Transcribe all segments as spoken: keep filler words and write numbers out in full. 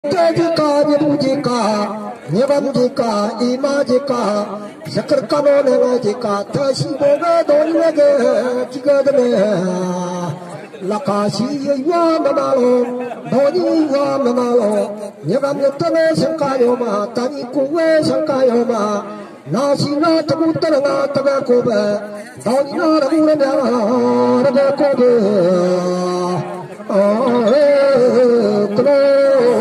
Jika nyebujika, nyebamjika, imajika, sekerkano nenajika, tasiboga donyaga kigadme, lakasi yuwa mamalo, doni yuwa mamalo, nyebamyatane sangkayoma, tani kuwe sangkayoma, nasina tagutaranga tagakobe, doni na raguranya ragakobe, oh hey,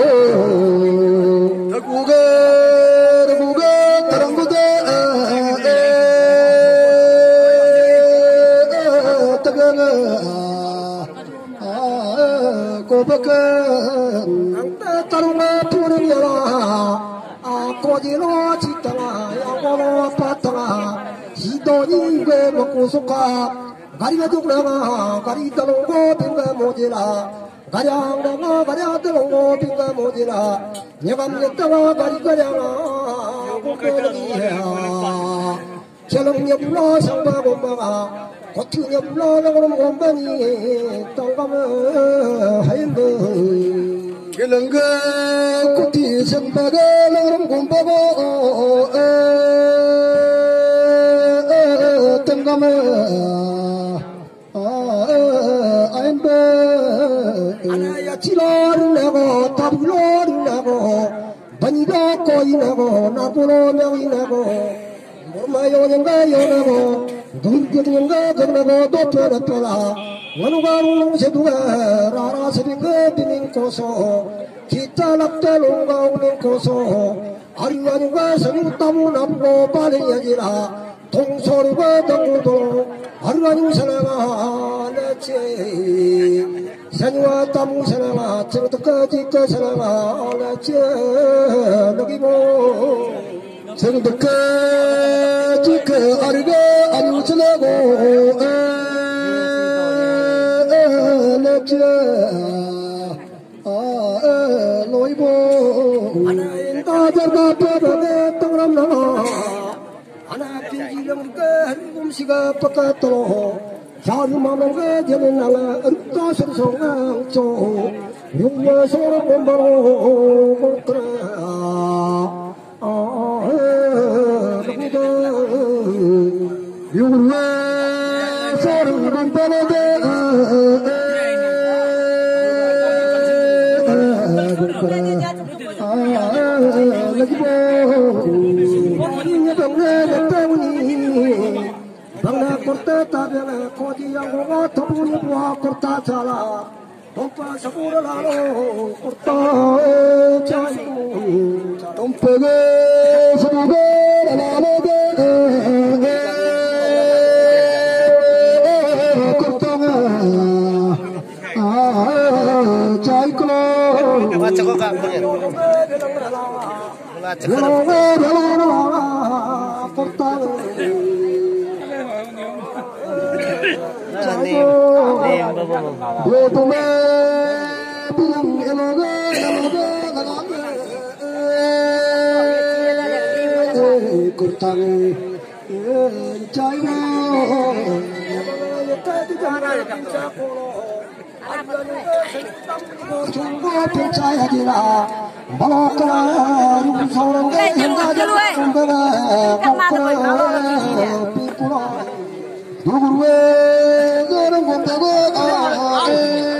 tarunga puriyala kodilo chitala yawolo patala hidoni gwe makusuka gariga duknaga gari dalongo pinga mojila garyanga garya dalongo pinga mojila nyegam yetaga gari garyanga gokodiya chelong nyabula samba gombaga kotu nyabula nangrom gombani tangama hayembe gelengga kuti sembaga nangrom gombago tangama hayembe anaya chilor nago tabulor nago banido koi nago nabulo nawi nago Mayo nyanga yonago, dungi nyanga ganago dopera pela, wanugaru seduga rara sebinga bining koso, kita lakta lunga uning koso, ariwa nyanga sebu tamu nabugo paling yajira, tong soruga tangudo, ariwa nyung senanga leche, senywa tamu senanga, cerita jika senanga leche, nagibo. Sengdeka jika arga anuselago leja loibo ana jarga pada tangram nana ana pinjilang ke kumsiga pakatolo jalu mamangga jenenala erta sersongang co nyuma sorong bombaro kokra Yurwa sorong bantalade lagi bo ini bangga datangni bangga kurta tabela kodi yang gua topuni buah kurta cala tompa sabura lalo kurta cayu tompege sabura lalo baca kok kak baca Tunggu percaya dira, baloklah rumsorong hingga jadi kumbara, kumbara pikulah, gurue goreng kumbara.